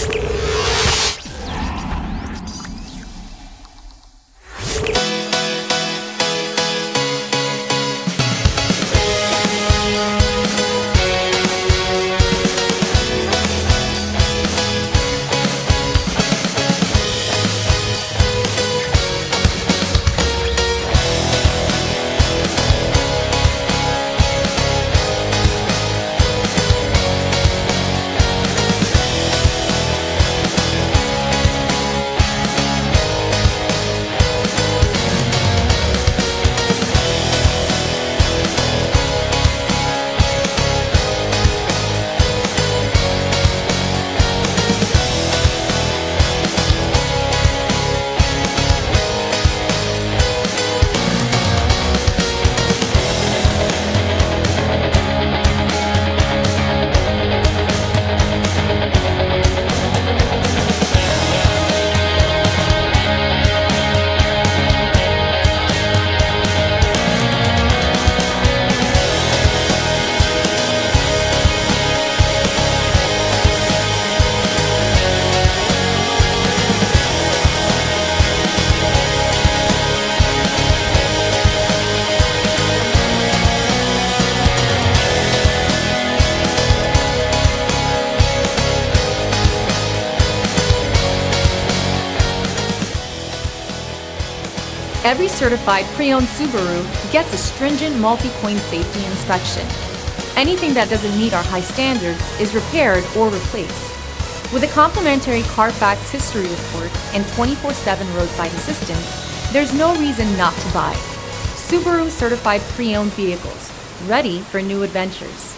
Every certified pre-owned Subaru gets a stringent multi-point safety inspection. Anything that doesn't meet our high standards is repaired or replaced. With a complimentary Carfax history report and 24/7 roadside assistance, there's no reason not to buy. Subaru certified pre-owned vehicles, ready for new adventures.